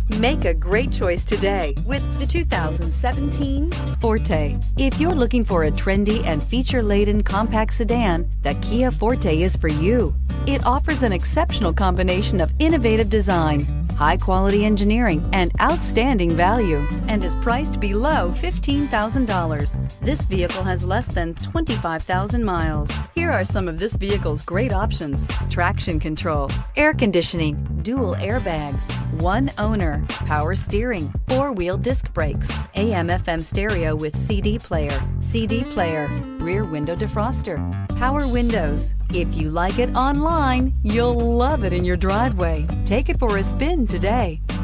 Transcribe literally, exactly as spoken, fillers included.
Make a great choice today with the two thousand seventeen Forte. If you're looking for a trendy and feature-laden compact sedan, the Kia Forte is for you. It offers an exceptional combination of innovative design, high-quality engineering, and outstanding value, and is priced below fifteen thousand dollars. This vehicle has less than twenty-five thousand miles. Here are some of this vehicle's great options: traction control, air conditioning, dual airbags, one owner, power steering, four-wheel disc brakes, A M F M stereo with C D player, C D player, rear window defroster, power windows. If you like it online, you'll love it in your driveway. Take it for a spin today.